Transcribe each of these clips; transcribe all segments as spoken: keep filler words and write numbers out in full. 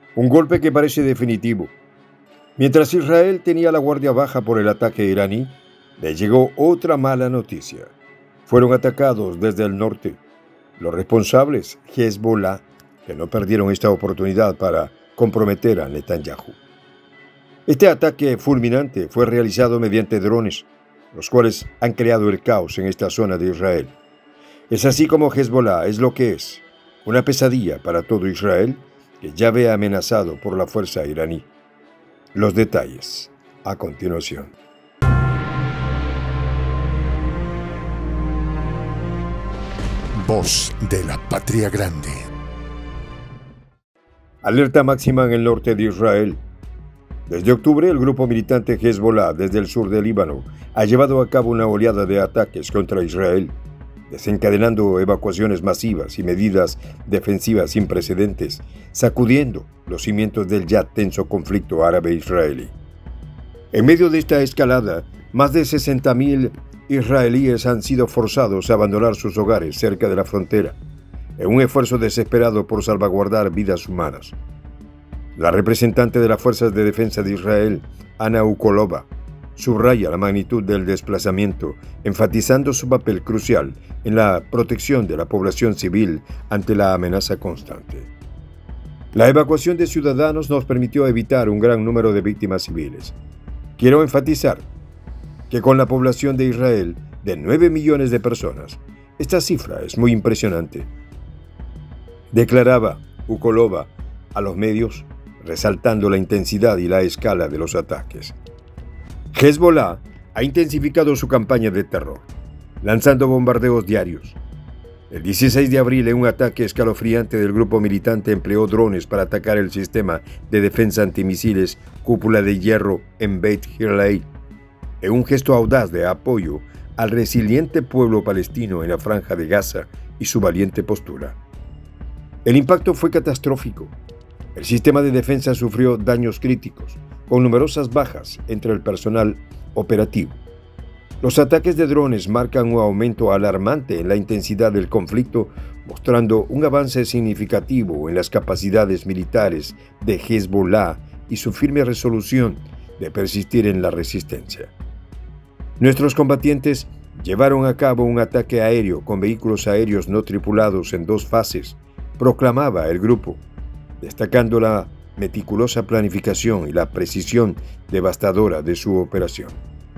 Un golpe que parece definitivo. Mientras Israel tenía la guardia baja por el ataque iraní, le llegó otra mala noticia. Fueron atacados desde el norte. Los responsables, Hezbollah, que no perdieron esta oportunidad para comprometer a Netanyahu. Este ataque fulminante fue realizado mediante drones, los cuales han creado el caos en esta zona de Israel. Es así como Hezbollah es lo que es, una pesadilla para todo Israel que ya ve amenazado por la fuerza iraní. Los detalles a continuación. Voz de la Patria Grande. Alerta máxima en el norte de Israel. Desde octubre, el grupo militante Hezbollah, desde el sur del Líbano, ha llevado a cabo una oleada de ataques contra Israel, desencadenando evacuaciones masivas y medidas defensivas sin precedentes, sacudiendo los cimientos del ya tenso conflicto árabe-israelí. En medio de esta escalada, más de sesenta mil israelíes han sido forzados a abandonar sus hogares cerca de la frontera, en un esfuerzo desesperado por salvaguardar vidas humanas. La representante de las Fuerzas de Defensa de Israel, Ana Ukolova, subraya la magnitud del desplazamiento, enfatizando su papel crucial en la protección de la población civil ante la amenaza constante. La evacuación de ciudadanos nos permitió evitar un gran número de víctimas civiles. Quiero enfatizar que con la población de Israel de nueve millones de personas, esta cifra es muy impresionante. Declaraba Ukolova a los medios, resaltando la intensidad y la escala de los ataques. Hezbollah ha intensificado su campaña de terror, lanzando bombardeos diarios. El dieciséis de abril, en un ataque escalofriante del grupo militante, empleó drones para atacar el sistema de defensa antimisiles Cúpula de Hierro en Beit Hillel, en un gesto audaz de apoyo al resiliente pueblo palestino en la Franja de Gaza y su valiente postura. El impacto fue catastrófico. El sistema de defensa sufrió daños críticos, con numerosas bajas entre el personal operativo. Los ataques de drones marcan un aumento alarmante en la intensidad del conflicto, mostrando un avance significativo en las capacidades militares de Hezbollah y su firme resolución de persistir en la resistencia. Nuestros combatientes llevaron a cabo un ataque aéreo con vehículos aéreos no tripulados en dos fases, proclamaba el grupo, destacando la meticulosa planificación y la precisión devastadora de su operación.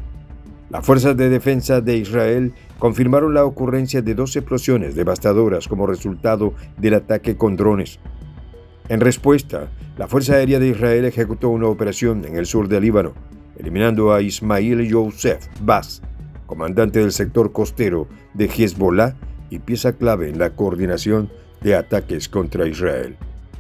Las fuerzas de defensa de Israel confirmaron la ocurrencia de dos explosiones devastadoras como resultado del ataque con drones. En respuesta, la Fuerza Aérea de Israel ejecutó una operación en el sur del Líbano, eliminando a Ismail Youssef Baz, comandante del sector costero de Hezbollah y pieza clave en la coordinación de ataques contra Israel.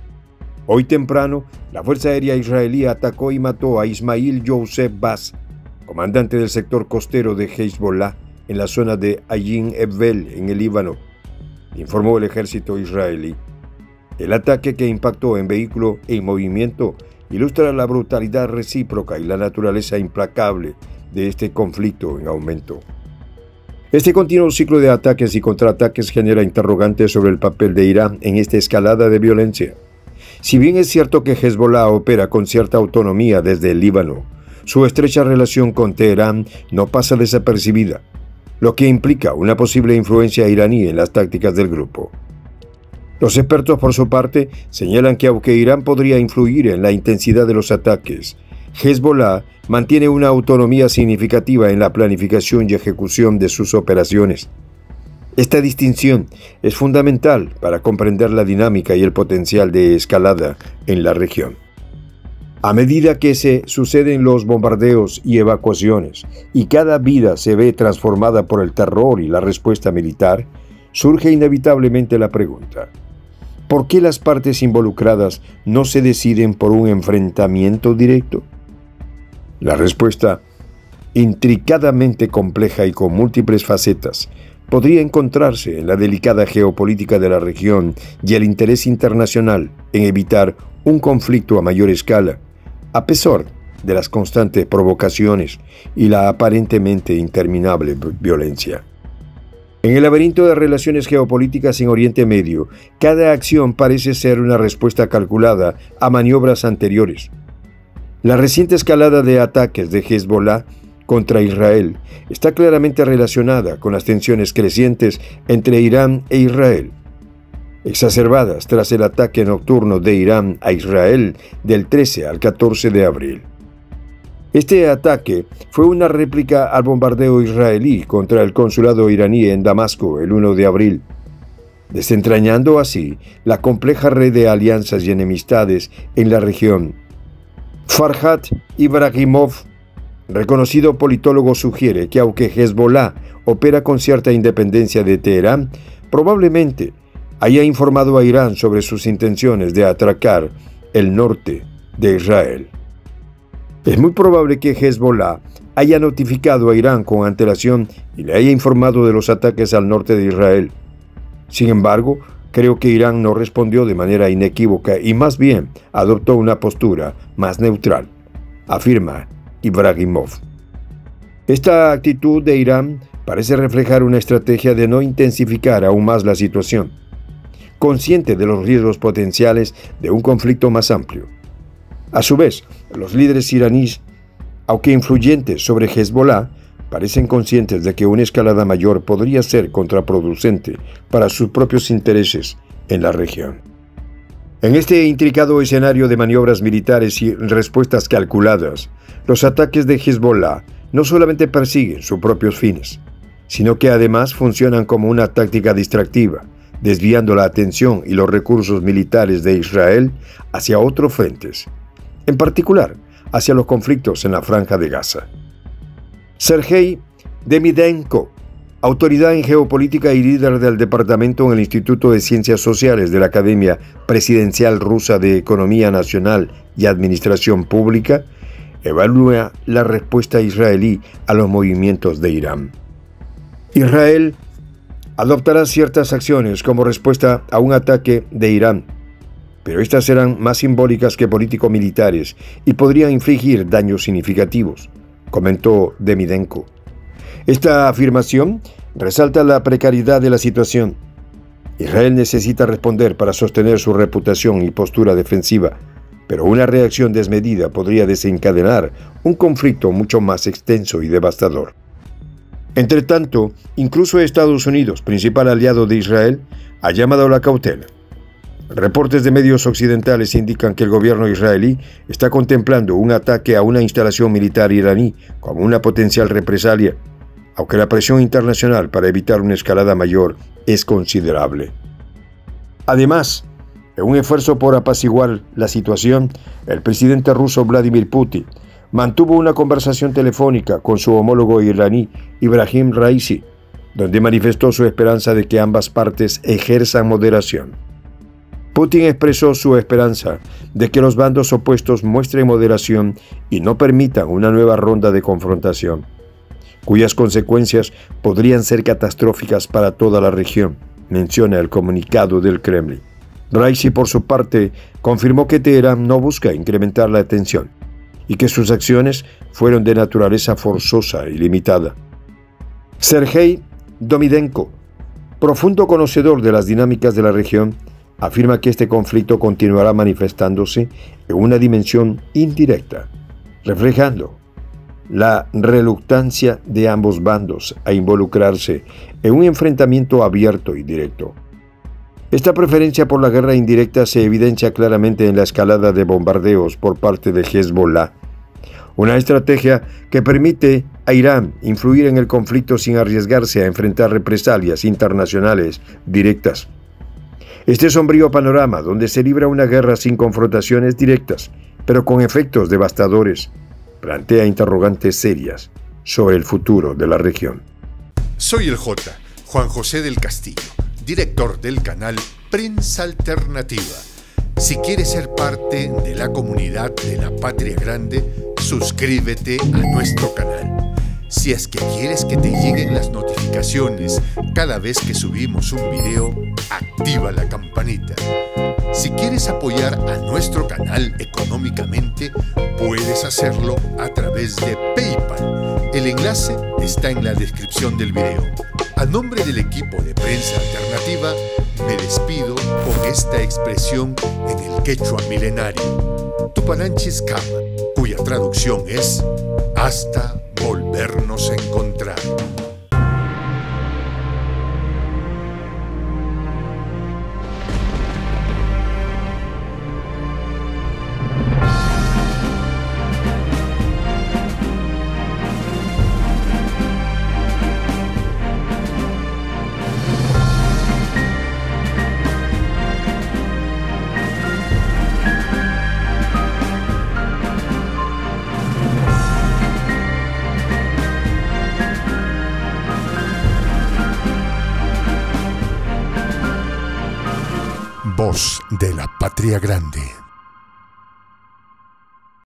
Hoy temprano, la Fuerza Aérea Israelí atacó y mató a Ismail Youssef Baz, comandante del sector costero de Hezbollah en la zona de Ayin Ebel, en el Líbano, informó el ejército israelí. El ataque, que impactó en vehículo en movimiento, ilustra la brutalidad recíproca y la naturaleza implacable de este conflicto en aumento. Este continuo ciclo de ataques y contraataques genera interrogantes sobre el papel de Irán en esta escalada de violencia. Si bien es cierto que Hezbollah opera con cierta autonomía desde el Líbano, su estrecha relación con Teherán no pasa desapercibida, lo que implica una posible influencia iraní en las tácticas del grupo. Los expertos, por su parte, señalan que aunque Irán podría influir en la intensidad de los ataques, Hezbollah mantiene una autonomía significativa en la planificación y ejecución de sus operaciones. Esta distinción es fundamental para comprender la dinámica y el potencial de escalada en la región. A medida que se suceden los bombardeos y evacuaciones, y cada vida se ve transformada por el terror y la respuesta militar, surge inevitablemente la pregunta: ¿por qué las partes involucradas no se deciden por un enfrentamiento directo? La respuesta, intricadamente compleja y con múltiples facetas, podría encontrarse en la delicada geopolítica de la región y el interés internacional en evitar un conflicto a mayor escala, a pesar de las constantes provocaciones y la aparentemente interminable violencia. En el laberinto de relaciones geopolíticas en Oriente Medio, cada acción parece ser una respuesta calculada a maniobras anteriores. La reciente escalada de ataques de Hezbollah contra Israel está claramente relacionada con las tensiones crecientes entre Irán e Israel, exacerbadas tras el ataque nocturno de Irán a Israel del trece al catorce de abril. Este ataque fue una réplica al bombardeo israelí contra el consulado iraní en Damasco el uno de abril, desentrañando así la compleja red de alianzas y enemistades en la región. Farhad Ibrahimov, reconocido politólogo, sugiere que aunque Hezbollah opera con cierta independencia de Teherán, probablemente haya informado a Irán sobre sus intenciones de atracar el norte de Israel. Es muy probable que Hezbollah haya notificado a Irán con antelación y le haya informado de los ataques al norte de Israel. Sin embargo, creo que Irán no respondió de manera inequívoca y más bien adoptó una postura más neutral, afirma Ibrahimov. Esta actitud de Irán parece reflejar una estrategia de no intensificar aún más la situación, consciente de los riesgos potenciales de un conflicto más amplio. A su vez, los líderes iraníes, aunque influyentes sobre Hezbollah, parecen conscientes de que una escalada mayor podría ser contraproducente para sus propios intereses en la región. En este intricado escenario de maniobras militares y respuestas calculadas, los ataques de Hezbollah no solamente persiguen sus propios fines, sino que además funcionan como una táctica distractiva, desviando la atención y los recursos militares de Israel hacia otros frentes, en particular hacia los conflictos en la Franja de Gaza. Sergei Demidenko, autoridad en geopolítica y líder del departamento en el Instituto de Ciencias Sociales de la Academia Presidencial Rusa de Economía Nacional y Administración Pública, evalúa la respuesta israelí a los movimientos de Irán. Israel adoptará ciertas acciones como respuesta a un ataque de Irán, pero estas serán más simbólicas que político-militares y podrían infligir daños significativos, comentó Demidenko. Esta afirmación resalta la precariedad de la situación. Israel necesita responder para sostener su reputación y postura defensiva, pero una reacción desmedida podría desencadenar un conflicto mucho más extenso y devastador. Entre tanto, incluso Estados Unidos, principal aliado de Israel, ha llamado a la cautela. Reportes de medios occidentales indican que el gobierno israelí está contemplando un ataque a una instalación militar iraní como una potencial represalia, aunque la presión internacional para evitar una escalada mayor es considerable. Además, en un esfuerzo por apaciguar la situación, el presidente ruso Vladimir Putin mantuvo una conversación telefónica con su homólogo iraní Ibrahim Raisi, donde manifestó su esperanza de que ambas partes ejerzan moderación. Putin expresó su esperanza de que los bandos opuestos muestren moderación y no permitan una nueva ronda de confrontación, cuyas consecuencias podrían ser catastróficas para toda la región, menciona el comunicado del Kremlin. Raisi, por su parte, confirmó que Teherán no busca incrementar la tensión y que sus acciones fueron de naturaleza forzosa y limitada. Sergei Demidenko, profundo conocedor de las dinámicas de la región, afirma que este conflicto continuará manifestándose en una dimensión indirecta, reflejando la reluctancia de ambos bandos a involucrarse en un enfrentamiento abierto y directo. Esta preferencia por la guerra indirecta se evidencia claramente en la escalada de bombardeos por parte de Hezbollah, una estrategia que permite a Irán influir en el conflicto sin arriesgarse a enfrentar represalias internacionales directas. Este sombrío panorama, donde se libra una guerra sin confrontaciones directas, pero con efectos devastadores, plantea interrogantes serias sobre el futuro de la región. Soy el J, Juan José del Castillo, director del canal Prensa Alternativa. Si quieres ser parte de la comunidad de la Patria Grande, suscríbete a nuestro canal. Si es que quieres que te lleguen las notificaciones cada vez que subimos un video, activa la campanita. Si quieres apoyar a nuestro canal económicamente, puedes hacerlo a través de PayPal. El enlace está en la descripción del video. A nombre del equipo de Prensa Alternativa, me despido con esta expresión en el quechua milenario, Tupananchis Kama, cuya traducción es hasta volvernos a encontrar. Voz de la Patria Grande.